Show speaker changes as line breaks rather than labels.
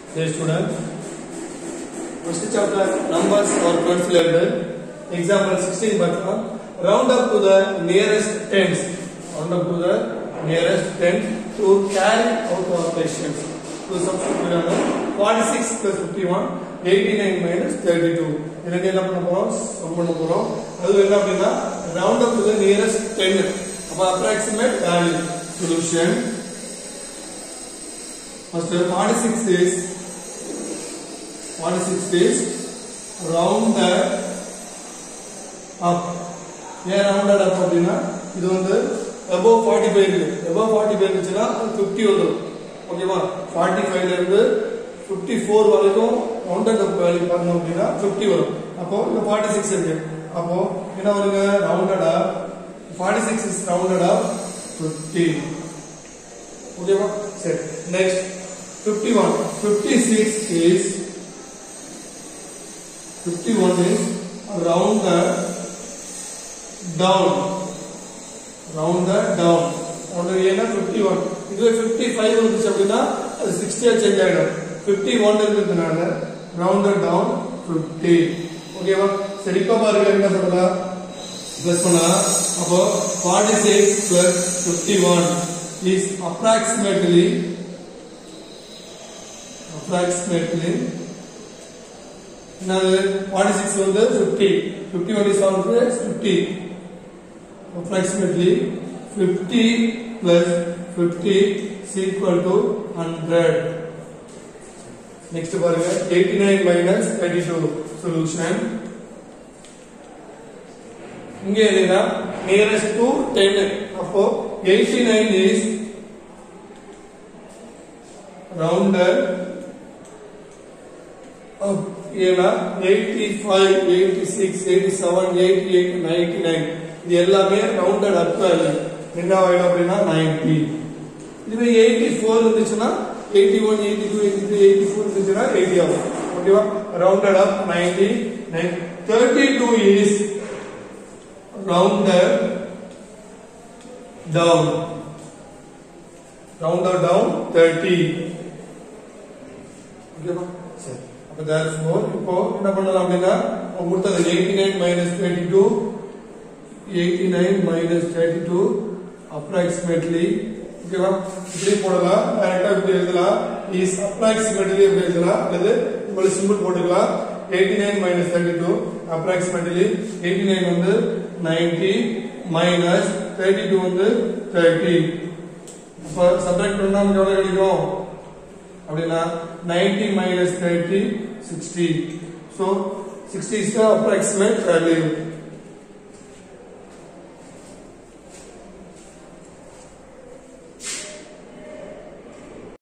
Dear students, first chapter numbers or considered. Example 16 round up to the nearest tens. Round up to the nearest tens to carry out operations. To substitute 46 plus 51, 89 minus 32. This is round up to the nearest 10. Approximate value. Solution. First 46 is rounded up. Here rounded up அப்படினா இது வந்து above 45 இருக்கு. Above 45 இருந்துச்சுனா 50 வரும். ஓகேவா? 45 ல இருந்து 54 வரைக்கும் rounded up வேல்யூ பண்ணனும் அப்படினா 50 வரும். அப்போ இந்த 46 இருக்கு. அப்போ என்ன வருங்க? rounded up 46 is rounded up 50. ஓகேவா? சரி. Next 51. 56 is rounded down. Rounded down. Rounded ஏனா 51. இதுவே 55 வந்துச்சு அப்படினா அது 60 ஆ சேஞ்ச் ஆயிடும். 51 இருக்குதுனால rounded down 50. ஓகேவா? சரி இப்ப பாருங்க என்ன சொல்லலாம்? பிளஸ் பண்ணலாம். அப்போ 46 plus 51 is approximately now 46 வந்து 50, 51 is always 50. Approximately 50 plus 50 is equal to 100. Next பாருங்க 89 minus 32 solution. இங்க என்னன்னா nearest to 10. அப்போ 89 is rounded up. 85, 86, 87, 88, 99 இது எல்லாமே rounded up வேல்யூ. என்ன ஆயிடும் அப்படினா 90. இதுவே 84 இருந்துச்சுனா 81, 82, 83, 84 இருந்துச்சுனா 80 ஆகும். ஓகேவா? rounded up 90. 32 is rounded down. Rounded down 30. ஓகேவா? சரி. Therefore, இப்போ என்ன பண்ணலாம் அப்படினா கொடுத்தது 89 minus 32 approximately ஓகேவா இப்படி போடலாம் டைரக்டா இப்படி எழுதலாம் is approximately இப்படி எழுதலாம் அல்லது உங்களுக்கு சிம்பிள் போட்டுக்கலாம் 89 minus 32 approximately 89 வந்து 90 minus 32 வந்து 30 அப்ப சப்ட்ராக்ட் பண்ணா நமக்கு எவ்வளவு கிடைக்கும் அப்படினா 90 minus 30 60. So 60 is the approximate value.